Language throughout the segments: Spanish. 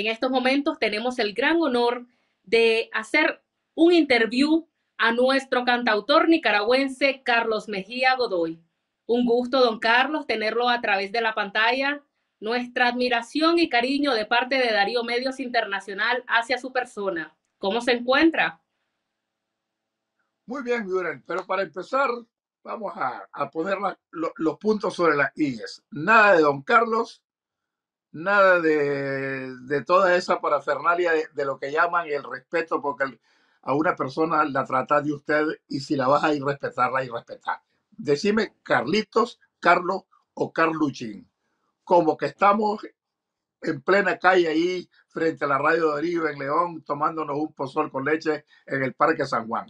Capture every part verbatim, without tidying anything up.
en estos momentos tenemos el gran honor de hacer un interview a nuestro cantautor nicaragüense Carlos Mejía Godoy. Un gusto, don Carlos, tenerlo a través de la pantalla. Nuestra admiración y cariño de parte de Darío Medios Internacional hacia su persona. ¿Cómo se encuentra? Muy bien, Muriel, pero para empezar vamos a, a poner la, lo, los puntos sobre las íes. Nada de don Carlos, nada de, de toda esa parafernalia de, de lo que llaman el respeto, porque el, a una persona la trata de usted y si la vas a irrespetar, la irrespetar. Decime Carlitos, Carlos o Carluchín. Como que estamos en plena calle ahí frente a la radio de Oribe en León tomándonos un pozol con leche en el Parque San Juan.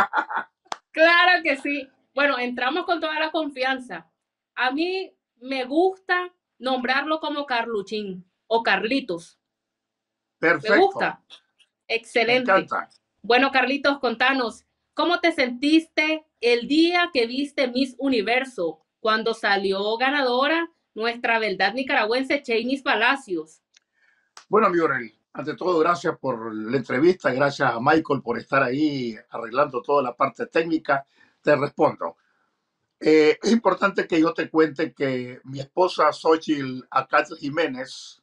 Claro que sí. Bueno, entramos con toda la confianza. A mí me gusta nombrarlo como Carluchín o Carlitos. Me Perfecto. gusta. Me Excelente. encanta. Bueno, Carlitos, contanos, ¿cómo te sentiste el día que viste Miss Universo cuando salió ganadora nuestra verdad nicaragüense Chainis Palacios? Bueno, Muriel, ante todo, gracias por la entrevista, gracias a Michael por estar ahí arreglando toda la parte técnica. Te respondo. Eh, es importante que yo te cuente que mi esposa Xochitl Acat Jiménez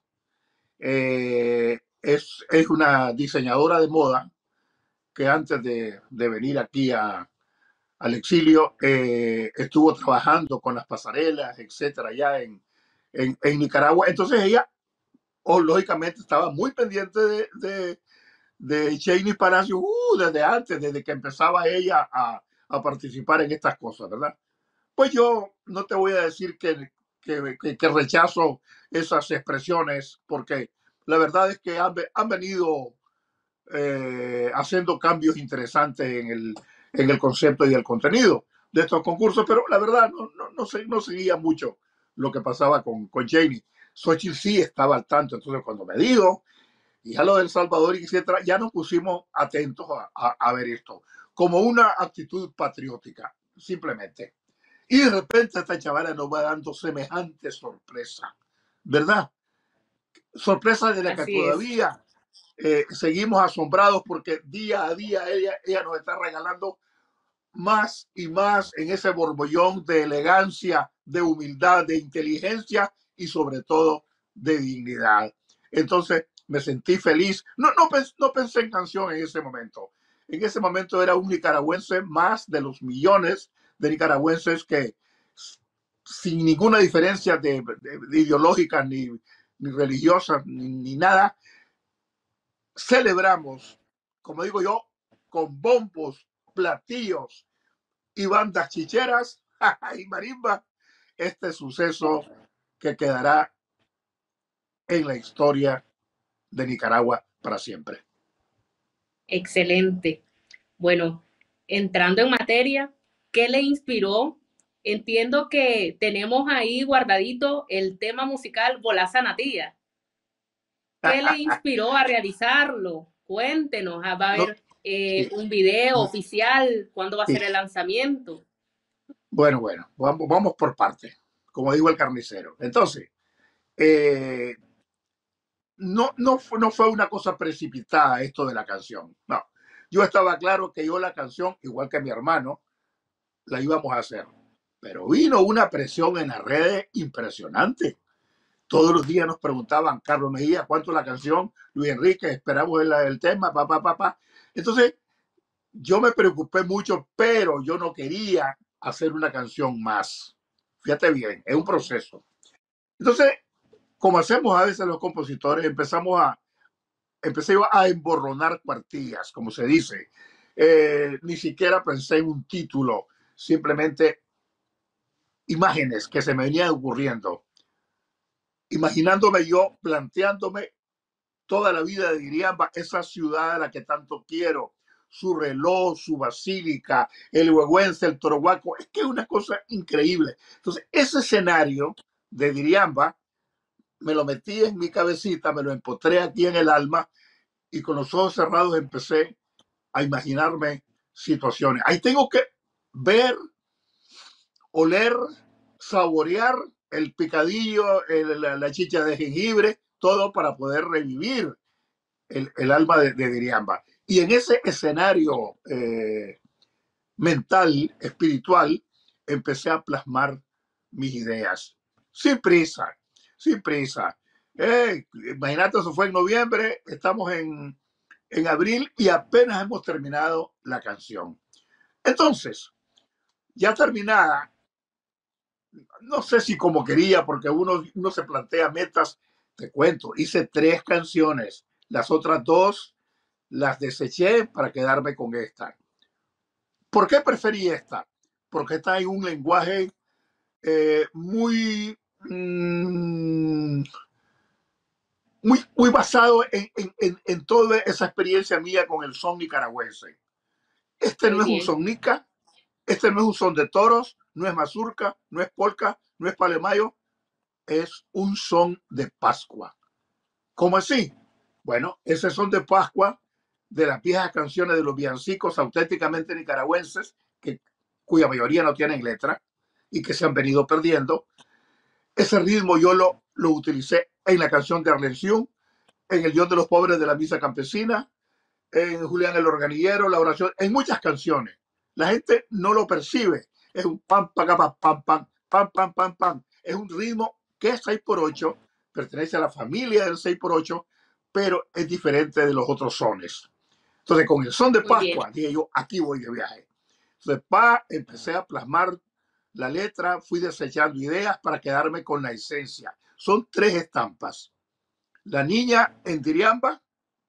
eh, es, es una diseñadora de moda que antes de, de venir aquí a, al exilio eh, estuvo trabajando con las pasarelas, etcétera, allá en, en, en Nicaragua. Entonces ella, oh, lógicamente, estaba muy pendiente de, de, de Cheney Palacio uh, desde antes, desde que empezaba ella a, a participar en estas cosas, ¿verdad? Pues yo no te voy a decir que, que, que, que rechazo esas expresiones, porque la verdad es que han, han venido eh, haciendo cambios interesantes en el, en el concepto y el contenido de estos concursos, pero la verdad no, no, no, se, no seguía mucho lo que pasaba con, con Janie. Xochitl sí estaba al tanto, entonces cuando me dijo, y ya lo del Salvador, etcétera, ya nos pusimos atentos a, a, a ver esto, como una actitud patriótica, simplemente. Y de repente esta chavala nos va dando semejante sorpresa, ¿verdad? Sorpresa de la que Así es. todavía eh, seguimos asombrados porque día a día ella, ella nos está regalando más y más en ese borbollón de elegancia, de humildad, de inteligencia y sobre todo de dignidad. Entonces me sentí feliz. No, no, no pensé en canción en ese momento. En ese momento era un nicaragüense más de los millones de nicaragüenses que sin ninguna diferencia de, de, de ideológica ni, ni religiosa ni, ni nada, celebramos, como digo yo, con bombos, platillos y bandas chicheras y marimba, este suceso que quedará en la historia de Nicaragua para siempre. Excelente. Bueno, entrando en materia, ¿qué le inspiró? Entiendo que tenemos ahí guardadito el tema musical Bolaza Natía. ¿Qué le inspiró a realizarlo? Cuéntenos, ¿va a No, haber eh, sí, un video oficial? ¿Cuándo va a ser sí. el lanzamiento? Bueno, bueno, vamos, vamos por parte, como digo el carnicero. Entonces, eh, no, no, fue, no fue una cosa precipitada esto de la canción. No, yo estaba claro que yo la canción, igual que mi hermano, la íbamos a hacer. Pero vino una presión en las redes impresionante. Todos los días nos preguntaban, Carlos Mejía, ¿cuánto la canción? Luis Enrique, esperamos el, el tema, papá, papá. Pa, pa. Entonces, yo me preocupé mucho, pero yo no quería hacer una canción más. Fíjate bien, es un proceso. Entonces, como hacemos a veces los compositores, empezamos a, empecé a emborronar cuartillas, como se dice. Eh, ni siquiera pensé en un título, simplemente imágenes que se me venían ocurriendo. Imaginándome yo, planteándome toda la vida de Diriamba, esa ciudad a la que tanto quiero, su reloj, su basílica, el Huehuense, el Torohuaco, es que es una cosa increíble. Entonces, ese escenario de Diriamba me lo metí en mi cabecita, me lo empotré aquí en el alma y con los ojos cerrados empecé a imaginarme situaciones. Ahí tengo que ver, oler, saborear el picadillo, el, la, la chicha de jengibre, todo para poder revivir el, el alma de, de Diriamba. Y en ese escenario eh, mental, espiritual, empecé a plasmar mis ideas. Sin prisa, sin prisa. Eh, imagínate, eso fue en noviembre, estamos en, en abril y apenas hemos terminado la canción. Entonces, ya terminada, no sé si como quería, porque uno, uno se plantea metas, te cuento, hice tres canciones, las otras dos las deseché para quedarme con esta. ¿Por qué preferí esta? Porque está en un lenguaje eh, muy, mmm, muy, muy basado en, en, en, en, toda esa experiencia mía con el son nicaragüense. Este Muy no es un bien. son nica, este no es un son de toros, no es mazurca, no es polka, no es palemayo, es un son de Pascua. ¿Cómo así? Bueno, ese son de Pascua de las viejas canciones de los villancicos auténticamente nicaragüenses, que, cuya mayoría no tienen letra y que se han venido perdiendo. Ese ritmo yo lo, lo utilicé en la canción de Arlención, en el Dios de los Pobres de la Misa Campesina, en Julián el Organillero, la oración, en muchas canciones. La gente no lo percibe. Es un pam, pam, pam, pam, pam, pam, pam, pam, pam. Es un ritmo que es seis por ocho, pertenece a la familia del seis por ocho, pero es diferente de los otros sones. Entonces, con el son de Muy bien. Pascua, dije yo, aquí voy de viaje. Entonces, pa, empecé a plasmar la letra, fui desechando ideas para quedarme con la esencia. Son tres estampas. La niña en Diriamba,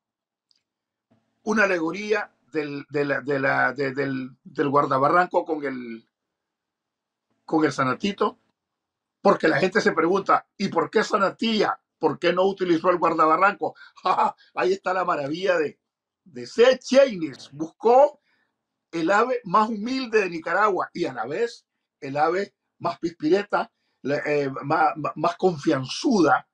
una alegoría del, de la, de la, de, del, del guardabarranco con el, con el sanatito, porque la gente se pregunta, ¿y por qué sanatilla? ¿Por qué no utilizó el guardabarranco? Ahí está la maravilla de, de C. Cheynes. Buscó el ave más humilde de Nicaragua y a la vez el ave más pispireta, eh, más, más confianzuda,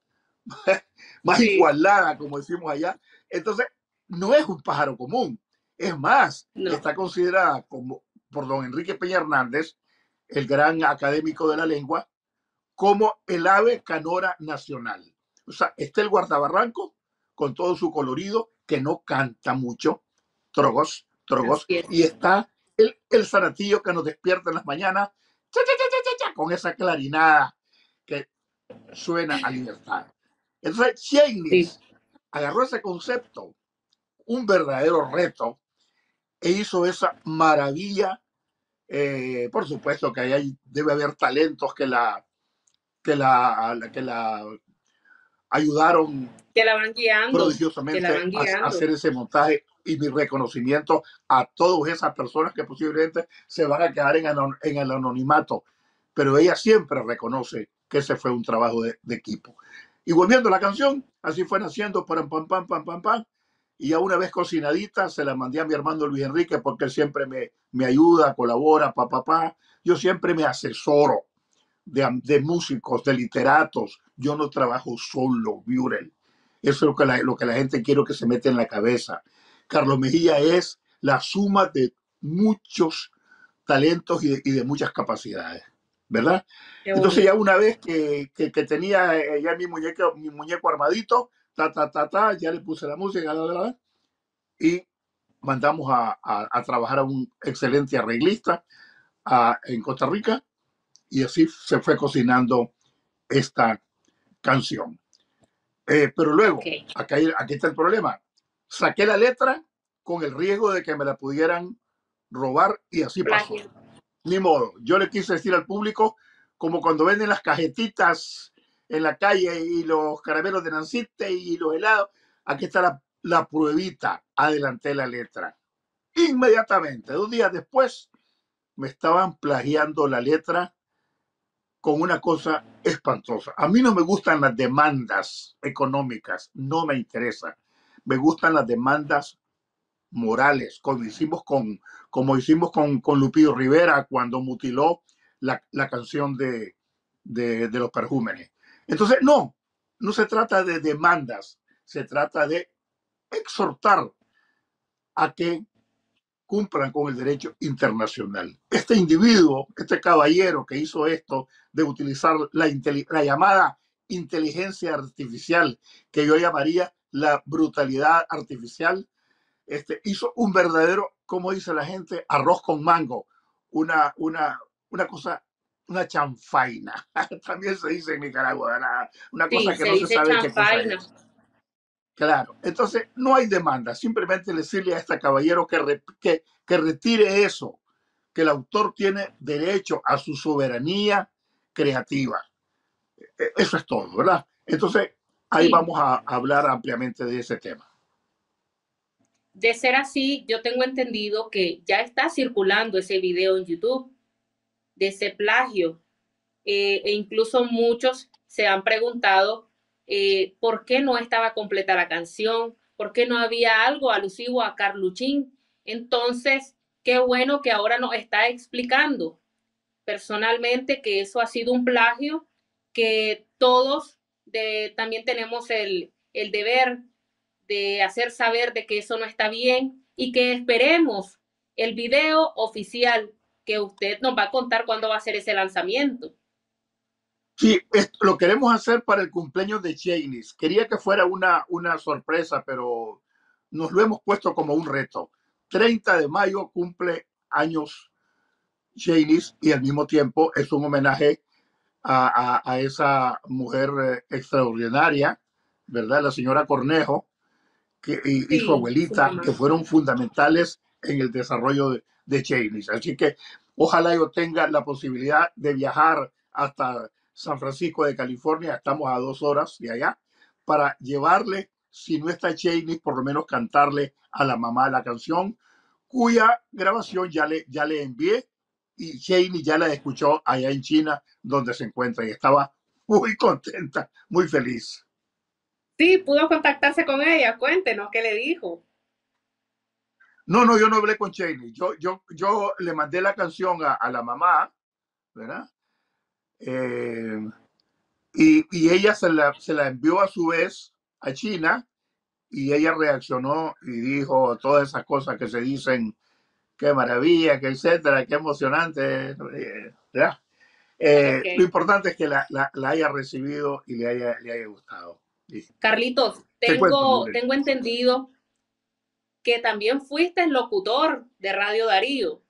más Sí, igualada, como decimos allá. Entonces, no es un pájaro común. Es más, no. está considerada como, por don Enrique Peña Hernández, el gran académico de la lengua, como el ave canora nacional. O sea, está el guardabarranco con todo su colorido, que no canta mucho, trogos, Así trogos, es. y está el, el zanatillo que nos despierta en las mañanas, cha, cha, cha, cha, cha, con esa clarinada que suena a libertad. Entonces, Sí. Cheynes agarró ese concepto, un verdadero reto, e hizo esa maravilla. Eh, por supuesto que ahí debe haber talentos que la, que la, que la ayudaron Que la van guiando, que la prodigiosamente van a, a guiando. hacer ese montaje, y mi reconocimiento a todas esas personas que posiblemente se van a quedar en, en el anonimato, pero ella siempre reconoce que ese fue un trabajo de, de equipo. Y volviendo a la canción, así fue naciendo, pam, pam, pam, pam, pam, pam, y ya una vez cocinadita se la mandé a mi hermano Luis Enrique, porque él siempre me, me ayuda, colabora, papá, pa, pa. Yo siempre me asesoro de, de músicos, de literatos. Yo no trabajo solo, Burel. Eso es lo que, la, lo que la gente quiere que se mete en la cabeza. Carlos Mejía es la suma de muchos talentos y de, y de muchas capacidades, ¿verdad? Qué Entonces ya bonito. una vez que, que, que tenía eh, ya mi muñeco, mi muñeco armadito, ta, ta, ta, ta, ya le puse la música, la, la, la, y mandamos a, a, a, trabajar a un excelente arreglista a, en Costa Rica, y así se fue cocinando esta canción. Eh, pero Ok. luego, acá, aquí está el problema. Saqué la letra con el riesgo de que me la pudieran robar, y así pasó. Plagio. Ni modo. Yo le quise decir al público, como cuando venden las cajetitas en la calle y los caramelos de Nancite y los helados, aquí está la, la pruebita. Adelanté la letra. Inmediatamente, dos días después, me estaban plagiando la letra con una cosa espantosa. A mí no me gustan las demandas económicas, no me interesa. Me gustan las demandas morales, como hicimos con, como hicimos con, con Lupillo Rivera cuando mutiló la, la canción de, de, de los perjúmenes. Entonces, no, no se trata de demandas, se trata de exhortar a que cumplan con el derecho internacional. Este individuo, este caballero que hizo esto de utilizar la, la llamada inteligencia artificial, que yo llamaría la brutalidad artificial. Este, hizo un verdadero, como dice la gente, arroz con mango, una, una, una cosa, una chanfaina. También se dice en Nicaragua, ¿verdad? Una Sí, cosa que se no se dice sabe qué cosa chanfaina. es. Claro, entonces no hay demanda, simplemente decirle a este caballero que, re, que, que retire eso, que el autor tiene derecho a su soberanía creativa. Eso es todo, ¿verdad? Entonces, ahí Sí, vamos a hablar ampliamente de ese tema. de ser así, yo tengo entendido que ya está circulando ese video en YouTube de ese plagio. Eh, e incluso muchos se han preguntado eh, por qué no estaba completa la canción, por qué no había algo alusivo a Carluchín. Entonces, qué bueno que ahora nos está explicando personalmente que eso ha sido un plagio, que todos de, también tenemos el, el deber de hacer saber de que eso no está bien y que esperemos el video oficial que usted nos va a contar cuándo va a ser ese lanzamiento. Sí, esto lo queremos hacer para el cumpleaños de Chainis. Quería que fuera una, una sorpresa, pero nos lo hemos puesto como un reto. treinta de mayo cumple años Chainis y al mismo tiempo es un homenaje a, a, a esa mujer eh, extraordinaria, ¿verdad? La señora Cornejo, que, y, y su Sí, su abuelita, mamá. que fueron fundamentales en el desarrollo de, de Chainis. Así que ojalá yo tenga la posibilidad de viajar hasta San Francisco de California, estamos a dos horas de allá, para llevarle, si no está Chainis, por lo menos cantarle a la mamá la canción, cuya grabación ya le, ya le envié y Chainis ya la escuchó allá en China, donde se encuentra y estaba muy contenta, muy feliz. Sí, pudo contactarse con ella. Cuéntenos qué le dijo. No, no, yo no hablé con Cheney. Yo, yo, yo le mandé la canción a, a la mamá, ¿verdad? Eh, y, y ella se la, se la envió a su vez a China y ella reaccionó y dijo todas esas cosas que se dicen, qué maravilla, que etcétera, qué emocionante, eh, ¿verdad? Eh, lo Ok. importante es que la, la, la haya recibido y le haya, le haya gustado. Y Carlitos, te cuento, tengo, Lule. tengo entendido que también fuiste locutor de Radio Darío.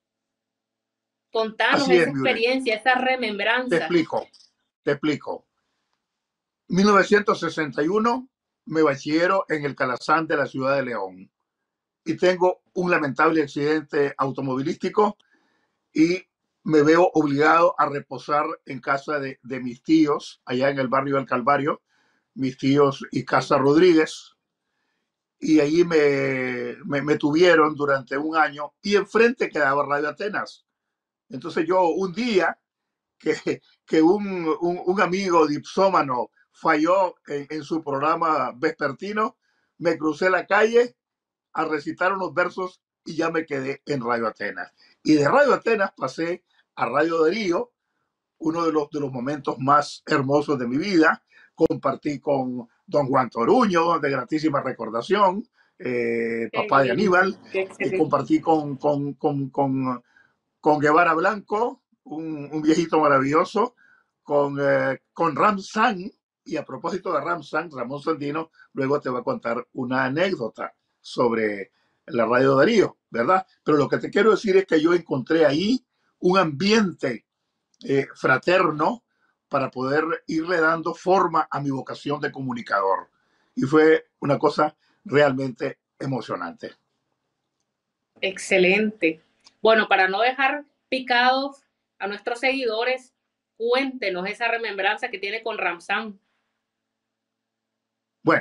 Contanos Así esa es, Mure. experiencia, esa Te remembranza. explico, te explico. mil novecientos sesenta y uno me bachillero en el Calazán de la ciudad de León y tengo un lamentable accidente automovilístico y me veo obligado a reposar en casa de, de mis tíos allá en el barrio del Calvario, mis tíos y Casa Rodríguez, y allí me, me, me tuvieron durante un año y enfrente quedaba Radio Atenas. Entonces yo un día que, que un, un, un, amigo dipsómano falló en, en, su programa vespertino, me crucé la calle a recitar unos versos y ya me quedé en Radio Atenas. Y de Radio Atenas pasé a Radio Darío, uno de los, de los momentos más hermosos de mi vida. Compartí con don Juan Toruño, de gratísima recordación, eh, Qué papá de lindo, Aníbal, qué y excelente. compartí con, con, con, con con Guevara Blanco, un, un viejito maravilloso, con, eh, con Ram San. Y a propósito de Ram San, Ramón Sandino luego te va a contar una anécdota sobre la Radio Darío, ¿verdad? Pero lo que te quiero decir es que yo encontré ahí un ambiente eh, fraterno para poder irle dando forma a mi vocación de comunicador. Y fue una cosa realmente emocionante. Excelente. Bueno, para no dejar picados a nuestros seguidores, cuéntenos esa remembranza que tiene con Ramsán. Bueno,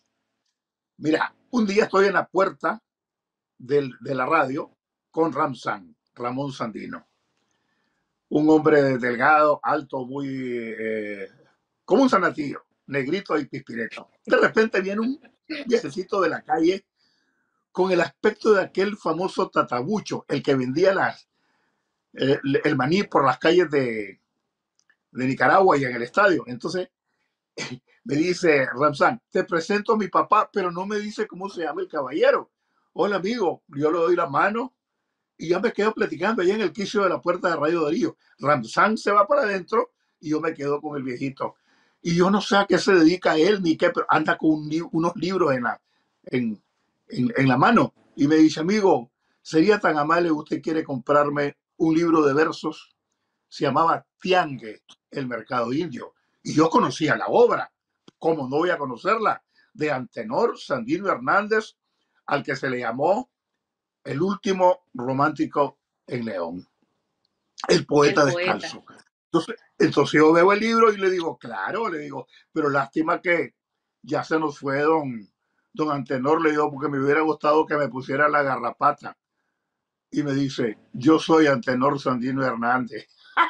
mira, un día estoy en la puerta del, de la radio con Ramsán, Ramón Sandino. Un hombre delgado, alto, muy eh, como un sanatillo, negrito y pispireto. De repente viene un viejecito de la calle con el aspecto de aquel famoso tatabucho, el que vendía las, eh, el maní por las calles de, de Nicaragua y en el estadio. Entonces me dice Ramsán, te presento a mi papá, pero no me dice cómo se llama el caballero. Hola amigo, yo le doy la mano y ya me quedo platicando allá en el quicio de la puerta de Radio Darío. Ramsán se va para adentro y yo me quedo con el viejito. Y yo no sé a qué se dedica él ni qué, pero anda con un li- unos libros en la, en, en, en la mano. Y me dice, amigo, sería tan amable, usted quiere comprarme un libro de versos. Se llamaba Tiangue, el mercado indio. Y yo conocía la obra, ¿cómo no voy a conocerla? De Antenor Sandino Hernández, al que se le llamó el último romántico en León, el El poeta poeta. descalzo. Entonces, entonces yo veo el libro y le digo, claro, le digo, pero lástima que ya se nos fue don, don Antenor, le digo, porque me hubiera gustado que me pusiera la garrapata. Y me dice, yo soy Antenor Sandino Hernández.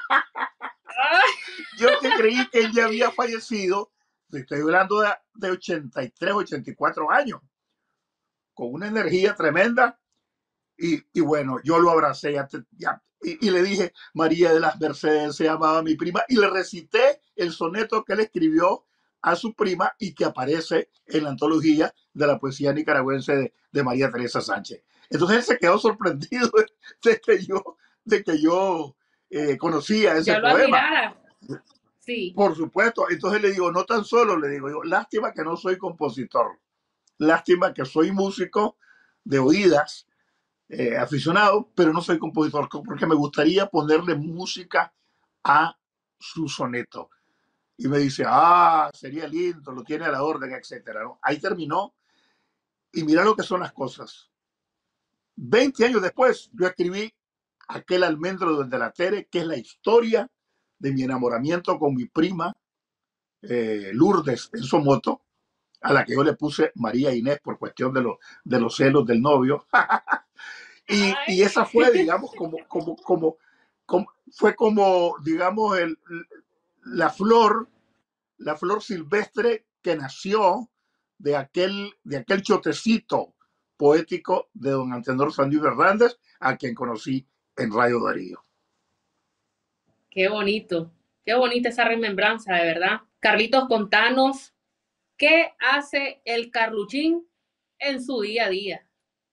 Yo que creí que él ya había fallecido, estoy hablando de, de ochenta y tres, ochenta y cuatro años, con una energía tremenda. Y, y bueno, yo lo abracé ya, ya, y, y le dije, María de las Mercedes se llamaba mi prima, y le recité el soneto que él escribió a su prima y que aparece en la antología de la poesía nicaragüense de, de María Teresa Sánchez. Entonces él se quedó sorprendido de que yo, de que yo eh, conocía ese Ya lo poema. admirara. Sí. Por supuesto, entonces le digo, no tan solo, le digo yo, lástima que no soy compositor, lástima que soy músico de oídas, eh, aficionado, pero no soy compositor, porque me gustaría ponerle música a su soneto. Y me dice, ah, sería lindo, lo tiene a la orden, etcétera, ¿no? Ahí terminó. Y mira lo que son las cosas. Veinte años después, yo escribí aquel almendro de la Tere, que es la historia de mi enamoramiento con mi prima eh, Lourdes en Somoto, a la que yo le puse María Inés por cuestión de, lo, de los celos del novio. y, Ay. y esa fue, digamos, como, como, como, como fue como, digamos, el, la flor, la flor silvestre que nació de aquel, de aquel chotecito poético de don Antenor Sandino Hernández, a quien conocí en Radio Darío. Qué bonito. Qué bonita esa remembranza, de verdad. Carlitos, contanos, ¿qué hace el Carluchín en su día a día?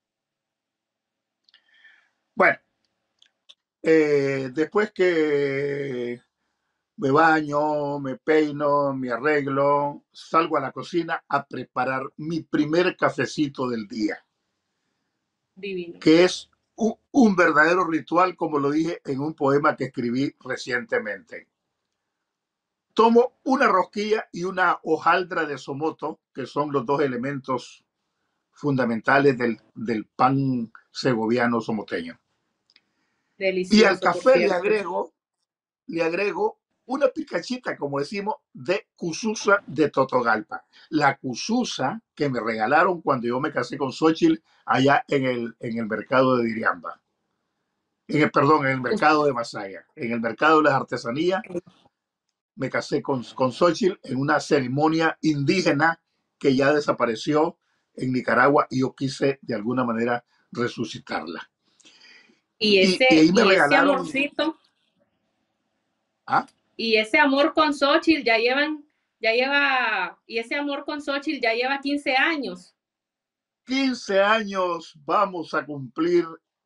Bueno, eh, después que me baño, me peino, me arreglo, salgo a la cocina a preparar mi primer cafecito del día, Divino. que es un, un verdadero ritual, como lo dije en un poema que escribí recientemente. Tomo una rosquilla y una hojaldra de somoto, que son los dos elementos fundamentales del, del pan segoviano somoteño. Y al Delicioso, por café le cierto. agrego le agrego una picachita, como decimos, de cususa de Totogalpa. La cususa que me regalaron cuando yo me casé con Xochitl allá en el, en el mercado de Diriamba. En el, perdón, en el mercado de Masaya. En el mercado de las artesanías me casé con, con Xochitl en una ceremonia indígena que ya desapareció en Nicaragua y yo quise de alguna manera resucitarla. Y Y, y ese, ahí me y ese regalaron. amorcito, ¿Ah? y ese amor con Xochitl ya llevan, ya lleva, y ese amor con Xochitl ya lleva quince años. quince años vamos a cumplir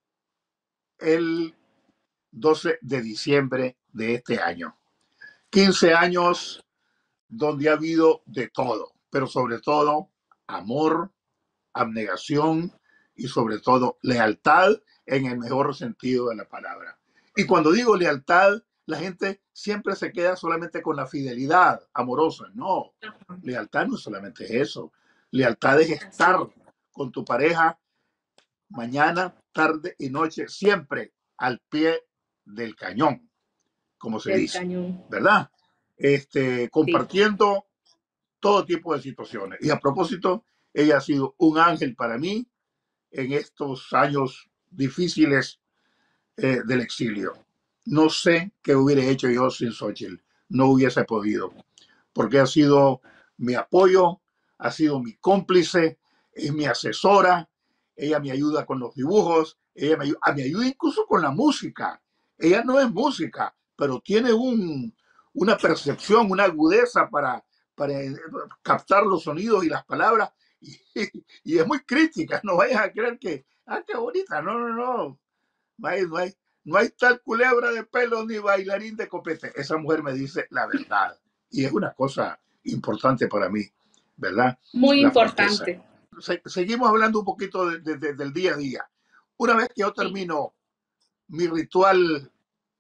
el doce de diciembre de este año. quince años donde ha habido de todo, pero sobre todo amor, abnegación y sobre todo lealtad en el mejor sentido de la palabra. Y cuando digo lealtad, la gente siempre se queda solamente con la fidelidad amorosa. No, lealtad no es solamente eso. Lealtad es estar con tu pareja mañana, tarde y noche, siempre al pie del cañón, como se Del dice, cañón. ¿verdad? Este, Sí. compartiendo todo tipo de situaciones. Y a propósito, ella ha sido un ángel para mí en estos años difíciles eh, del exilio. No sé qué hubiera hecho yo sin Xochitl. No hubiese podido, porque ha sido mi apoyo, ha sido mi cómplice, es mi asesora, ella me ayuda con los dibujos, ella me ayuda, me ayuda incluso con la música. Ella no es música, pero tiene un, una percepción, una agudeza para, para captar los sonidos y las palabras, y, y es muy crítica, no vayas a creer que, ah, qué bonita, no, no, no, no hay, no hay, no hay tal culebra de pelo ni bailarín de copete. Esa mujer me dice la verdad. y es una cosa importante para mí, ¿verdad? Muy La franqueza. importante. Se- seguimos hablando un poquito de- de- de- del día a día. Una vez que yo Sí, termino mi ritual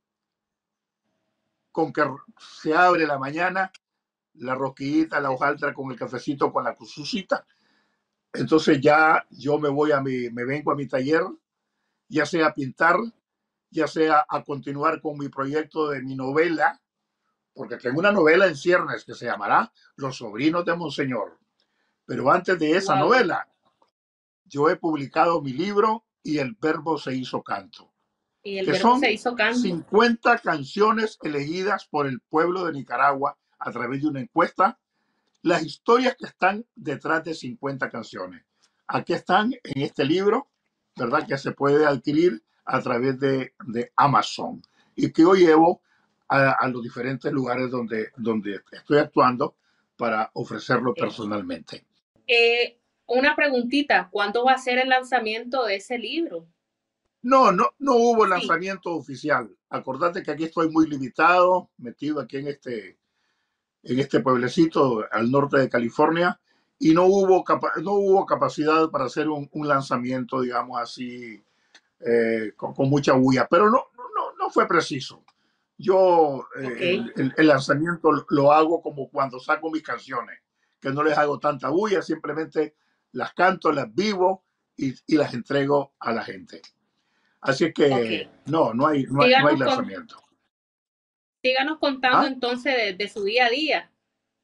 con que se abre la mañana, la rosquillita, la hojaldra con el cafecito, con la cruzucita, entonces ya yo me voy a mi, me vengo a mi taller, ya sea a pintar, ya sea a continuar con mi proyecto de mi novela, porque tengo una novela en ciernes que se llamará Los sobrinos de Monseñor. Pero antes de esa wow. novela, yo he publicado mi libro Y el verbo se hizo canto, Y el que verbo se son hizo canto. cincuenta canciones elegidas por el pueblo de Nicaragua a través de una encuesta, las historias que están detrás de cincuenta canciones. Aquí están en este libro, ¿verdad? Que se puede adquirir a través de, de Amazon y que yo llevo a, a los diferentes lugares donde, donde estoy actuando para ofrecerlo Eh, personalmente. eh, una preguntita, ¿cuándo va a ser el lanzamiento de ese libro? No, no, no hubo Sí, lanzamiento oficial. Acordate que aquí estoy muy limitado, metido aquí en este, en este pueblecito al norte de California, y no hubo, capa no hubo capacidad para hacer un, un lanzamiento, digamos así, eh, con, con, mucha bulla, pero no, no, no fue preciso. Yo ok, eh, el, el, el, lanzamiento lo hago como cuando saco mis canciones, que no les hago tanta bulla, simplemente las canto, las vivo y, y las entrego a la gente. Así ok. que no, no hay, no hay, no hay Síganos, con, lanzamiento. síganos contando ¿Ah? entonces de, de su día a día.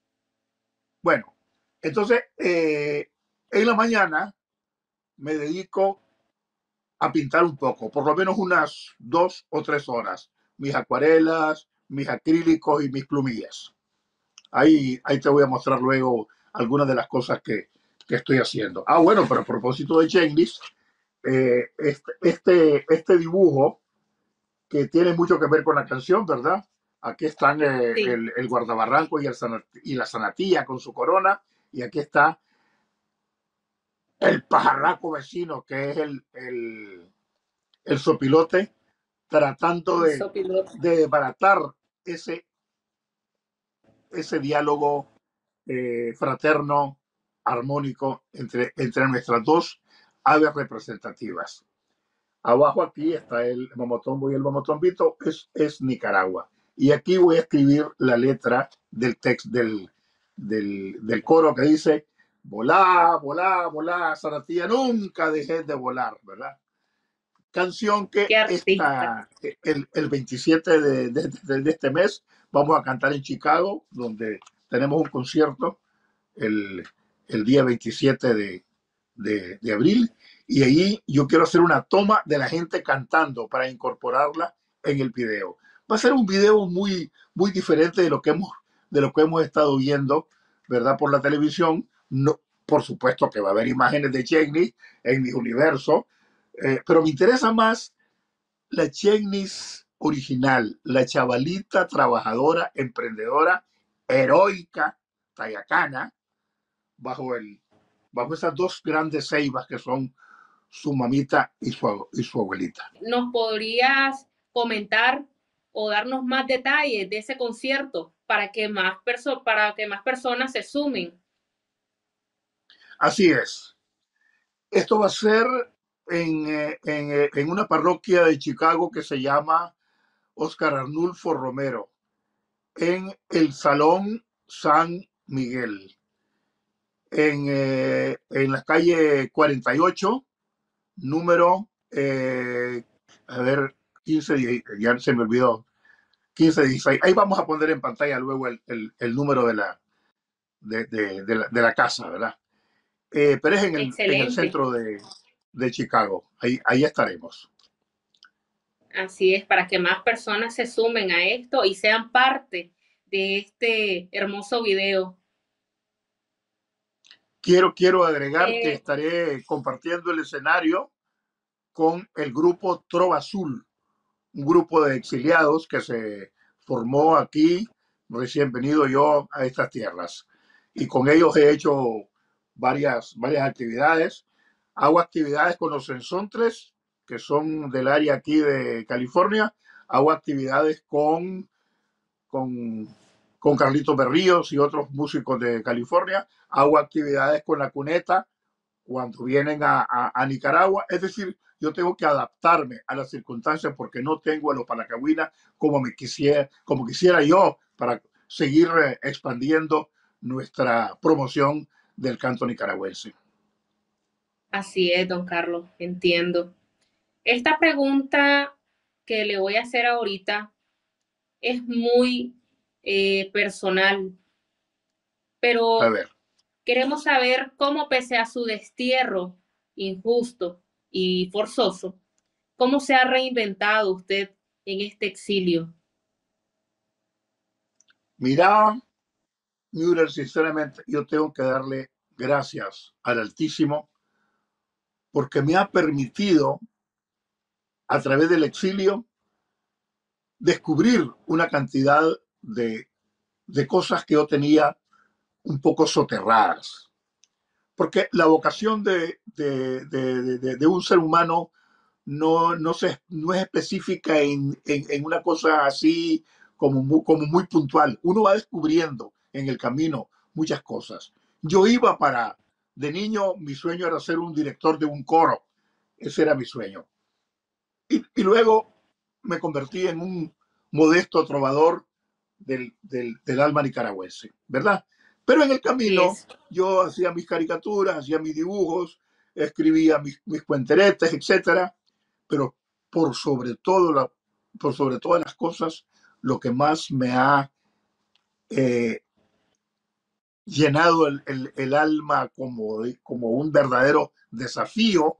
Bueno, entonces eh, en la mañana me dedico a pintar un poco, por lo menos unas dos o tres horas. Mis acuarelas, mis acrílicos y mis plumillas. Ahí, ahí te voy a mostrar luego algunas de las cosas que, que estoy haciendo. Ah, bueno, pero a propósito de Chenglis, eh, este, este, este dibujo que tiene mucho que ver con la canción, ¿verdad? Aquí están eh, Sí, el, el, guardabarranco y, el sanat y la sanatía con su corona, y aquí está el pajarraco vecino, que es el, el, el sopilote, tratando el de, sopilote. de desbaratar ese, ese diálogo eh, fraterno, armónico entre, entre nuestras dos aves representativas. Abajo aquí está el mamotombo y el mamotombito, es, es Nicaragua. Y aquí voy a escribir la letra del texto del, del, del coro que dice: volá, volá, volá, Zaratía, nunca dejé de volar, ¿verdad? Canción que Qué artista. esta, el, el veintisiete de, de, de, de este mes vamos a cantar en Chicago, donde tenemos un concierto el, el día veintisiete de, de, de abril, y ahí yo quiero hacer una toma de la gente cantando para incorporarla en el video. Va a ser un video muy, muy diferente de lo que hemos, de lo que hemos estado viendo, ¿verdad? Por la televisión. No, por supuesto que va a haber imágenes de Cheney en mi universo, eh, pero me interesa más la Cheney original, la chavalita trabajadora, emprendedora, heroica, tayacana, bajo, el, bajo esas dos grandes ceibas que son su mamita y su, y su abuelita. ¿Nos podrías comentar o darnos más detalles de ese concierto para que más, perso para que más personas se sumen? Así es. Esto va a ser en, eh, en, eh, en una parroquia de Chicago que se llama Oscar Arnulfo Romero, en el Salón San Miguel, en, eh, en la calle cuarenta y ocho, número, eh, a ver, quince, ya se me olvidó, quince dieciséis. Ahí vamos a poner en pantalla luego el, el, el número de la, de, de, de, la, de la casa, ¿verdad? Eh, pero es en el, en el Excelente. centro de, de Chicago. Ahí, ahí estaremos. Así es, para que más personas se sumen a esto y sean parte de este hermoso video. Quiero, quiero agregar que Eh, estaré compartiendo el escenario con el grupo Trova Azul, un grupo de exiliados que se formó aquí, recién venido yo a estas tierras. Y con ellos he hecho varias, varias actividades. Hago actividades con los sensontres, que son del área aquí de California. Hago actividades con, con con Carlitos Berríos y otros músicos de California. Hago actividades con la cuneta cuando vienen a, a, a Nicaragua. Es decir, yo tengo que adaptarme a las circunstancias porque no tengo a los palacagüinas como, me quisiera, como quisiera yo para seguir eh, expandiendo nuestra promoción del canto nicaragüense. Así es, don Carlos, entiendo. Esta pregunta que le voy a hacer ahorita es muy eh, personal, A pero ver, queremos saber cómo, pese a su destierro injusto y forzoso, cómo se ha reinventado usted en este exilio. mira, Müller, sinceramente, yo tengo que darle gracias al Altísimo porque me ha permitido, a través del exilio, descubrir una cantidad de, de cosas que yo tenía un poco soterradas. Porque la vocación de, de, de, de, de un ser humano no, no, se, no es específica en, en, en una cosa así como muy, como muy puntual. Uno va descubriendo en el camino muchas cosas. Yo iba para, de niño, mi sueño era ser un director de un coro. Ese era mi sueño. Y, y luego me convertí en un modesto trovador del, del, del alma nicaragüense, ¿verdad? Pero en el Así camino es. yo hacía mis caricaturas, hacía mis dibujos, escribía mis, mis cuenteretes, etcétera. Pero por sobre todo, la, por sobre todas las cosas, lo que más me ha eh, llenado el, el, el alma como, como un verdadero desafío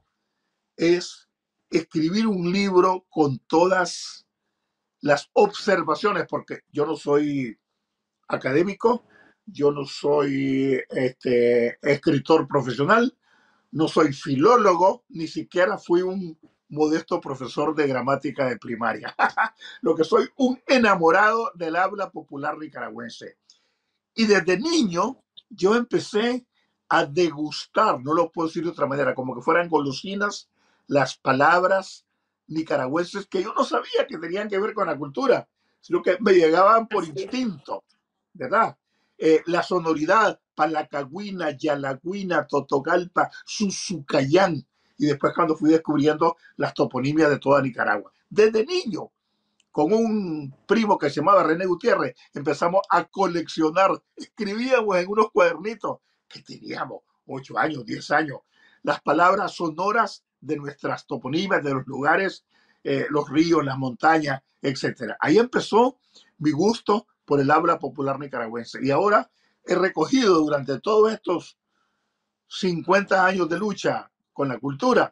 es escribir un libro con todas las observaciones, porque yo no soy académico, yo no soy este, escritor profesional, no soy filólogo, ni siquiera fui un modesto profesor de gramática de primaria. Lo que soy un enamorado del habla popular nicaragüense. Y desde niño yo empecé a degustar, no lo puedo decir de otra manera, como que fueran golosinas, las palabras nicaragüenses que yo no sabía que tenían que ver con la cultura, sino que me llegaban por Así es. instinto, ¿verdad? Eh, la sonoridad, Palacagüina, Yalagüina, Totogalpa, Susucayán, y después cuando fui descubriendo las toponimias de toda Nicaragua. Desde niño con un primo que se llamaba René Gutiérrez, empezamos a coleccionar, escribíamos en unos cuadernitos que teníamos ocho años, diez años, las palabras sonoras de nuestras toponimias, de los lugares, eh, los ríos, las montañas, etcétera. Ahí empezó mi gusto por el habla popular nicaragüense. Y ahora he recogido durante todos estos cincuenta años de lucha con la cultura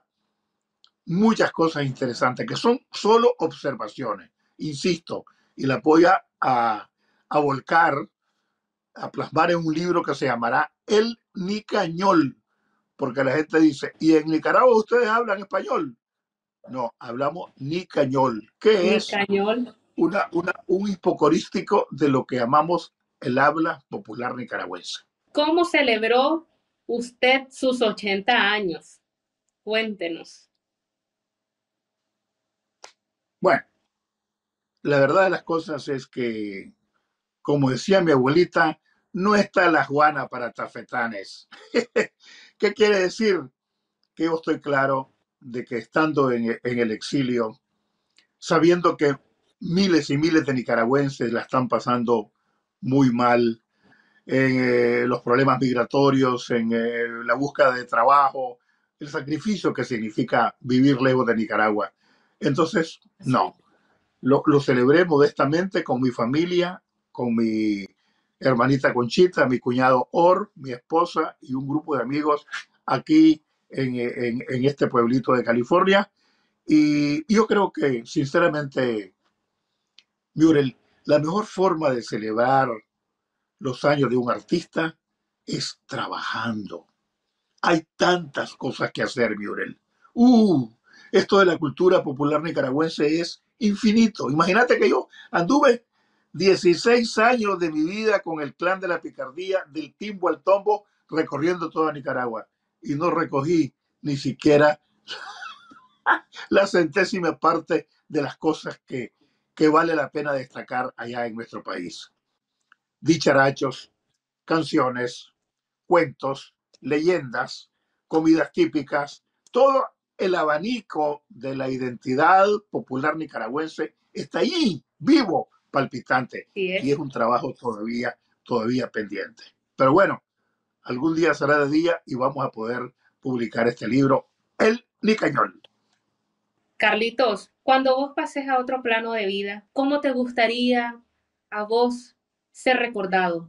muchas cosas interesantes que son solo observaciones, insisto, y la voy a, a, a volcar, a plasmar en un libro que se llamará El Nicañol, porque la gente dice, ¿y en Nicaragua ustedes hablan español? No, hablamos Nicañol, que Mi es cañón. una, una, un hipocorístico de lo que llamamos el habla popular nicaragüense. ¿Cómo celebró usted sus ochenta años? Cuéntenos. Bueno, la verdad de las cosas es que, como decía mi abuelita, no está la Juana para tafetanes. ¿Qué quiere decir? Que yo estoy claro de que estando en, en el exilio, sabiendo que miles y miles de nicaragüenses la están pasando muy mal en eh, los problemas migratorios, en eh, la búsqueda de trabajo, el sacrificio que significa vivir lejos de Nicaragua. Entonces, Así es. no, lo, lo celebré modestamente con mi familia, con mi hermanita Conchita, mi cuñado Or, mi esposa y un grupo de amigos aquí en, en, en este pueblito de California. Y yo creo que, sinceramente, Muriel, la mejor forma de celebrar los años de un artista es trabajando. Hay tantas cosas que hacer, Muriel. Uh, esto de la cultura popular nicaragüense es infinito. Imagínate que yo anduve dieciséis años de mi vida con el clan de la picardía, del timbo al tombo, recorriendo toda Nicaragua. Y no recogí ni siquiera la centésima parte de las cosas que, que vale la pena destacar allá en nuestro país. dicharachos, canciones, cuentos, leyendas, comidas típicas, todo el abanico de la identidad popular nicaragüense está ahí, vivo, palpitante, Sí y es es. un trabajo todavía, todavía pendiente. Pero bueno, algún día será de día y vamos a poder publicar este libro, El Nicañol. Carlitos, cuando vos pases a otro plano de vida, ¿cómo te gustaría a vos ser recordado?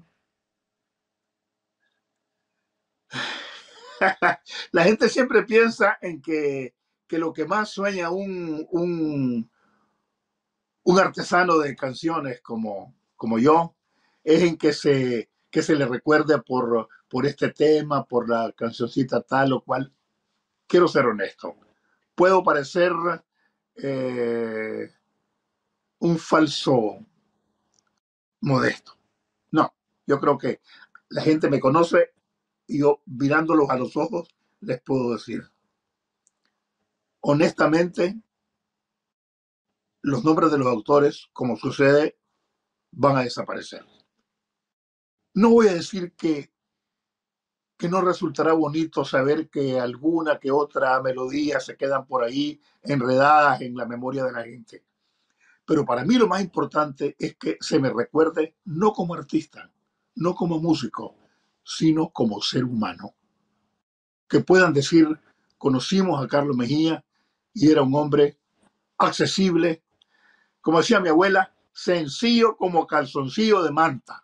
La gente siempre piensa en que, que lo que más sueña un, un, un artesano de canciones como, como yo es en que se, que se le recuerde por, por este tema, por la cancioncita tal o cual. Quiero ser honesto. Puedo parecer eh, un falso modesto. No, yo creo que la gente me conoce y yo mirándolos a los ojos les puedo decir, honestamente, los nombres de los autores, como sucede, van a desaparecer. No voy a decir que, que no resultará bonito saber que alguna que otra melodía se quedan por ahí enredadas en la memoria de la gente. Pero para mí lo más importante es que se me recuerde no como artista, no como músico, sino como ser humano. Que puedan decir, conocimos a Carlos Mejía y era un hombre accesible, como decía mi abuela, sencillo como calzoncillo de manta.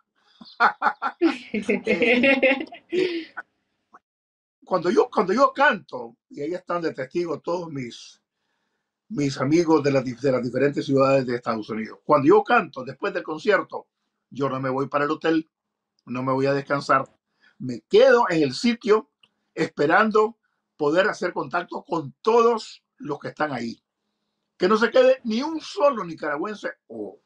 Eh, eh, cuando, yo, cuando yo canto, y ahí están de testigo todos mis, mis amigos de las, de las diferentes ciudades de Estados Unidos, cuando yo canto después del concierto, yo no me voy para el hotel, no me voy a descansar, me quedo en el sitio esperando poder hacer contacto con todos los que están ahí. Que no se quede ni un solo nicaragüense o,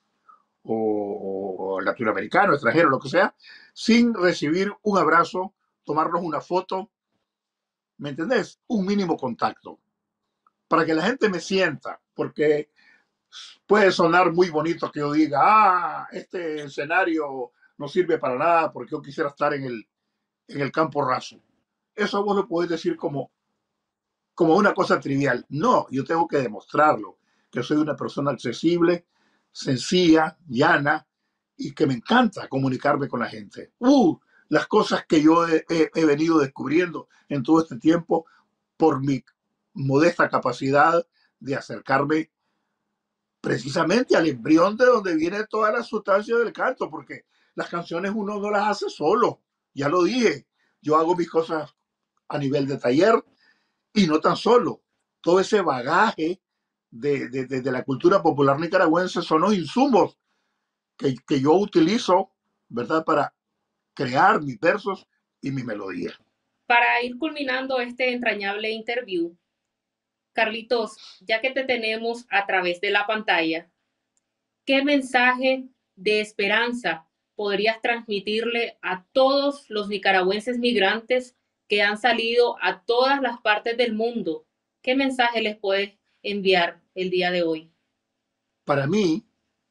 o, o latinoamericano, extranjero, lo que sea, sin recibir un abrazo, tomarnos una foto, ¿me entendés? Un mínimo contacto, para que la gente me sienta, porque puede sonar muy bonito que yo diga, ah, este escenario no sirve para nada porque yo quisiera estar en el, en el campo raso. Eso vos lo podés decir como, como una cosa trivial. No, yo tengo que demostrarlo, que soy una persona accesible, sencilla, llana y que me encanta comunicarme con la gente. Uh, las cosas que yo he, he, he venido descubriendo en todo este tiempo por mi modesta capacidad de acercarme precisamente al embrión de donde viene toda la sustancia del canto, porque las canciones uno no las hace solo, ya lo dije, yo hago mis cosas a nivel de taller y no tan solo, todo ese bagaje de, de, de, de la cultura popular nicaragüense son los insumos que, que yo utilizo, ¿verdad?, para crear mis versos y mis melodías. Para ir culminando este entrañable interview, Carlitos, ya que te tenemos a través de la pantalla, ¿qué mensaje de esperanza podrías transmitirle a todos los nicaragüenses migrantes que han salido a todas las partes del mundo? ¿Qué mensaje les puedes enviar el día de hoy? Para mí,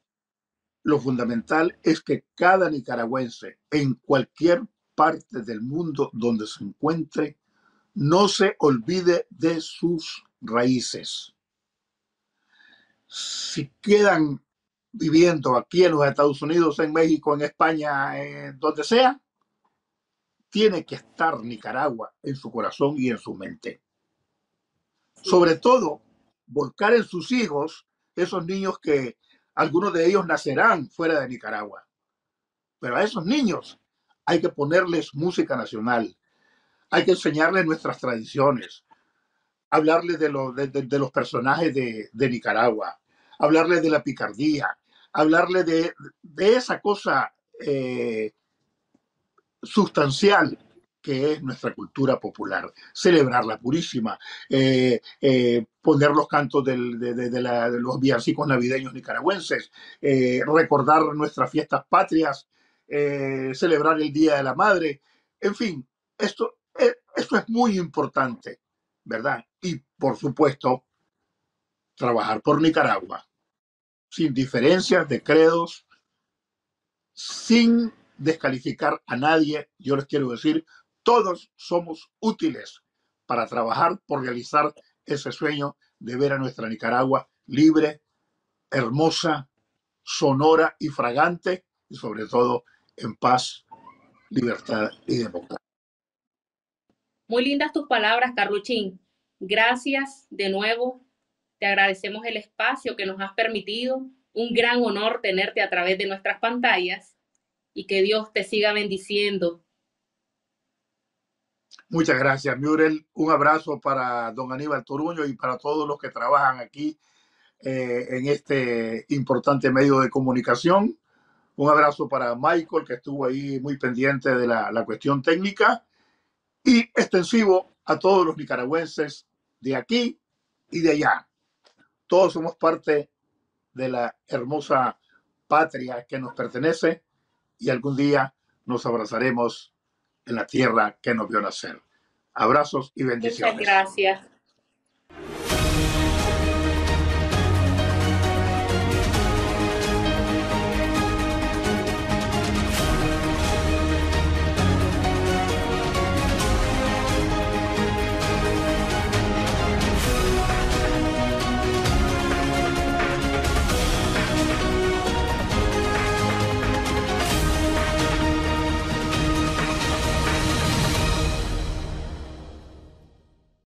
lo fundamental es que cada nicaragüense en cualquier parte del mundo donde se encuentre no se olvide de sus raíces. Si quedan viviendo aquí en los Estados Unidos, en México, en España, en donde sea, tiene que estar Nicaragua en su corazón y en su mente. Sí, Sobre todo, volcar en sus hijos esos niños que algunos de ellos nacerán fuera de Nicaragua. Pero a esos niños hay que ponerles música nacional, hay que enseñarles nuestras tradiciones, hablarles de, lo, de, de, de los personajes de, de, Nicaragua, hablarles de la picardía, hablarles de, de esa cosa eh, sustancial que es nuestra cultura popular, celebrar la Purísima, eh, eh, poner los cantos del, de, de, de, la, de, los villancicos navideños nicaragüenses, eh, recordar nuestras fiestas patrias, eh, celebrar el Día de la Madre, en fin, esto, eh, esto es muy importante, ¿verdad? Y por supuesto, trabajar por Nicaragua, sin diferencias de credos, sin descalificar a nadie. Yo les quiero decir, todos somos útiles para trabajar por realizar ese sueño de ver a nuestra Nicaragua libre, hermosa, sonora y fragante, y sobre todo en paz, libertad y democracia. Muy lindas tus palabras, Carluchín. Gracias de nuevo. Te agradecemos el espacio que nos has permitido. Un gran honor tenerte a través de nuestras pantallas y que Dios te siga bendiciendo. Muchas gracias, Muriel. Un abrazo para don Aníbal Toruño y para todos los que trabajan aquí eh, en este importante medio de comunicación. Un abrazo para Michael, que estuvo ahí muy pendiente de la, la cuestión técnica. Y extensivo a todos los nicaragüenses de aquí y de allá. Todos somos parte de la hermosa patria que nos pertenece y algún día nos abrazaremos en la tierra que nos vio nacer. Abrazos y bendiciones. Muchas gracias.